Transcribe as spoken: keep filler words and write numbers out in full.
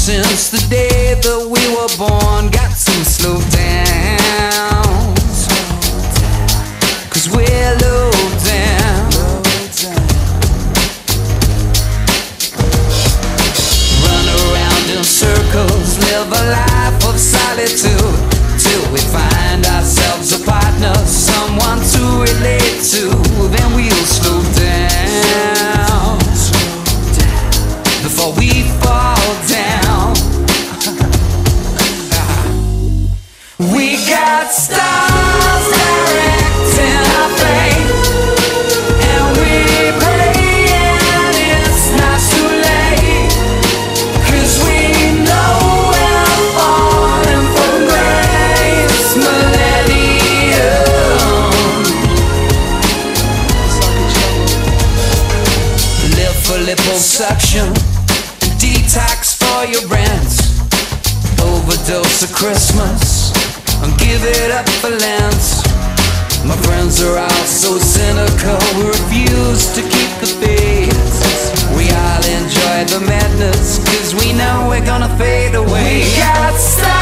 since the day that we were born. Got to slow down, 'cause we're low down. Run around in circles, live a life of solitude, till we find ourselves a partner, someone to relate to. Then we'll slow down before we fall down. We got stars directing our fate, and we praying it's not too late, 'cause we know we're falling from grace. Millennium. Live for liposuction, detox for your rent, overdose of Christmas, and give it up for Lent. My friends are all so cynical, we refuse to keep the faith. We all enjoy the madness, 'cause we know we're gonna fade away. We got stars